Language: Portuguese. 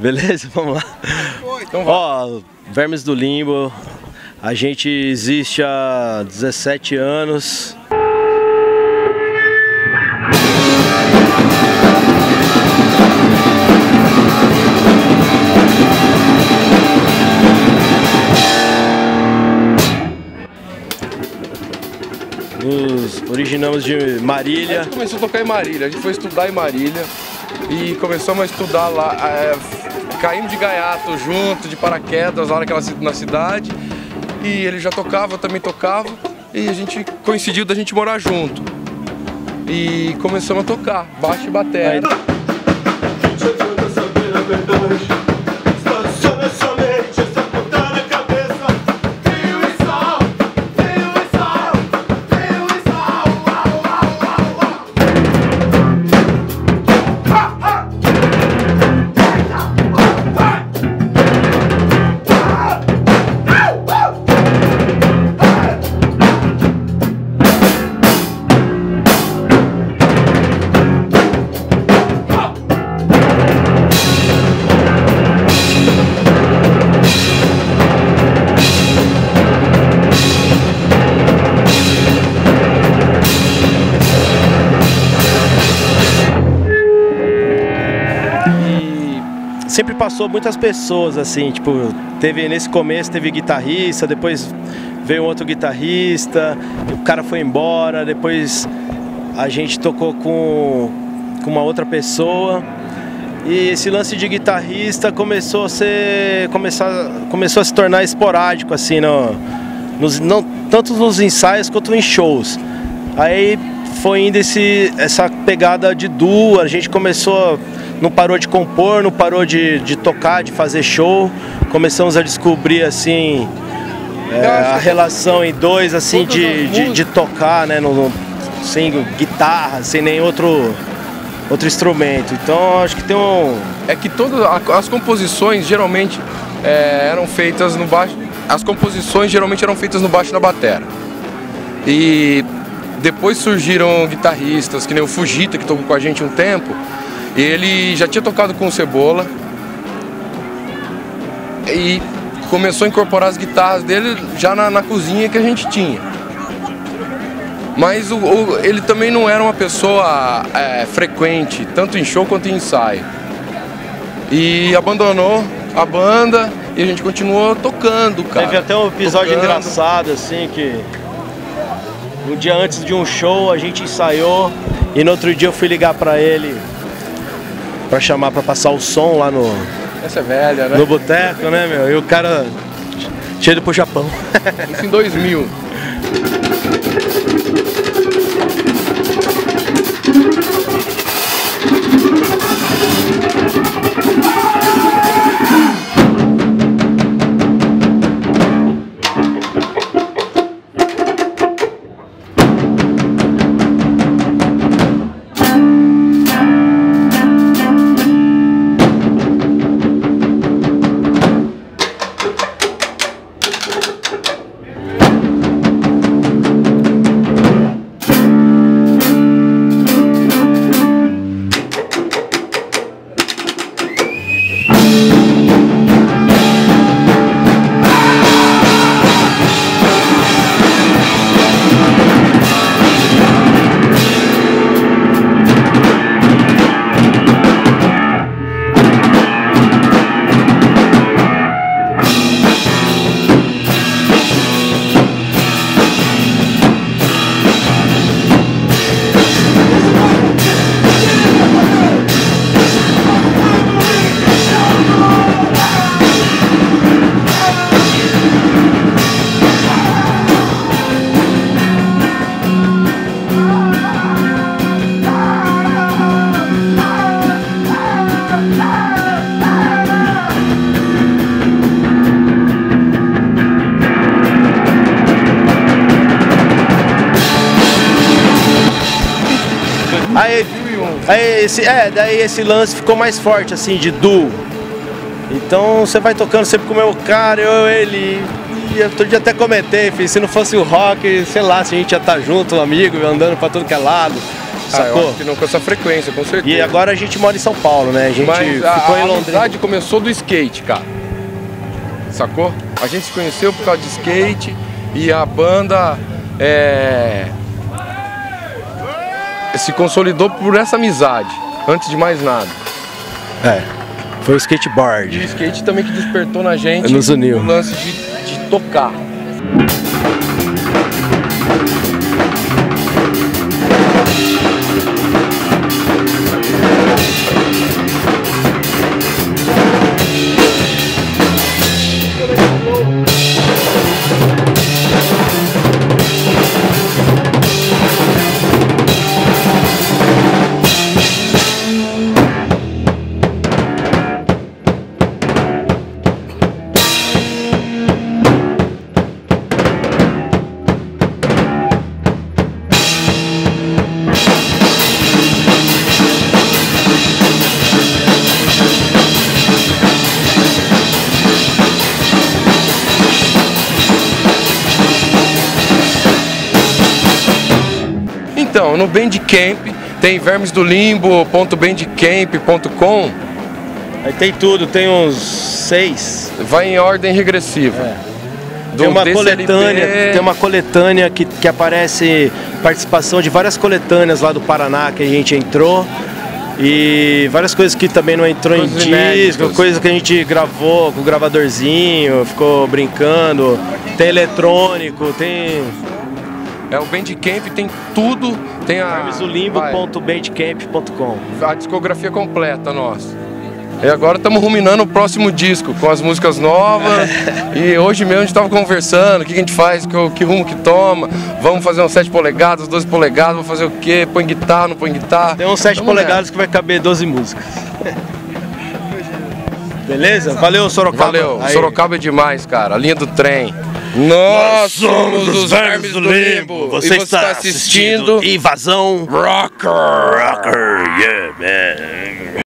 Beleza? Vamos lá. Então vai. Ó, Vermes do Limbo, a gente existe há 17 anos. Nos originamos de Marília. A gente começou a tocar em Marília, a gente foi estudar em Marília e começamos a estudar lá, caímos de gaiato junto, de paraquedas, lá na cidade, e ele já tocava, eu também tocava, e a gente coincidiu da gente morar junto. E começamos a tocar, baixo e bateria. Sempre passou muitas pessoas, assim, tipo, nesse começo teve guitarrista, depois veio outro guitarrista, o cara foi embora, depois a gente tocou com uma outra pessoa, e esse lance de guitarrista começou a se tornar esporádico, assim, tanto nos ensaios quanto em shows. Aí foi indo essa pegada de duo, a gente não parou de compor, não parou de tocar, de fazer show. Começamos a descobrir assim a relação em dois, assim, de tocar, né, sem guitarra, sem nenhum outro instrumento. Então acho que tem É que todas as composições geralmente eram feitas no baixo. As composições geralmente eram feitas no baixo e na batera. E depois surgiram guitarristas, que nem o Fujita, que tocou com a gente um tempo. Ele já tinha tocado com o Cebola e começou a incorporar as guitarras dele já na cozinha que a gente tinha. Mas ele também não era uma pessoa frequente, tanto em show quanto em ensaio. E abandonou a banda e a gente continuou tocando, cara. Teve até um episódio engraçado, assim, que um dia antes de um show a gente ensaiou e no outro dia eu fui ligar pra ele pra chamar pra passar o som lá Essa é velha, né? No boteco, né, meu? E o cara tinha ido pro Japão. Isso em 2000. Daí esse lance ficou mais forte, assim, de duo. Então você vai tocando sempre com o meu cara, ele. E outro dia até comentei, filho, se não fosse o rock, sei lá, se a gente ia estar junto, um amigo, andando pra tudo que é lado. Sacou? Eu acho que não com essa frequência, com certeza. E agora a gente mora em São Paulo, né? A gente ficou em Londrina. A amizade começou do skate, cara. Sacou? A gente se conheceu por causa de skate e a banda se consolidou por essa amizade, antes de mais nada. Foi o skateboard. E o skate também que despertou na gente nos uniu. O lance de tocar. Então, no Bandcamp tem vermesdolimbo.bandcamp.com. Aí tem tudo, tem uns 6. Vai em ordem regressiva. Tem uma coletânea que aparece participação de várias coletâneas lá do Paraná que a gente entrou. E várias coisas que também não entrou coisas em disco, coisas que a gente gravou com o gravadorzinho, ficou brincando. Tem eletrônico, tem... O Bandcamp tem tudo, tem a... vermesdolimbo.bandcamp.com. A discografia completa nossa. E agora estamos ruminando o próximo disco, com as músicas novas. E hoje mesmo a gente estava conversando, o que a gente faz, que rumo que toma. Vamos fazer uns 7 polegadas, 12 polegadas, vamos fazer o quê? Põe guitarra, não põe guitarra? Tem uns 7 polegadas que vai caber 12 músicas. Beleza? Valeu, Sorocaba. Valeu, Sorocaba é demais, cara, a linha do trem. Nós somos os Vermes do Limbo. Você está assistindo Invasão Rocker. Yeah, man.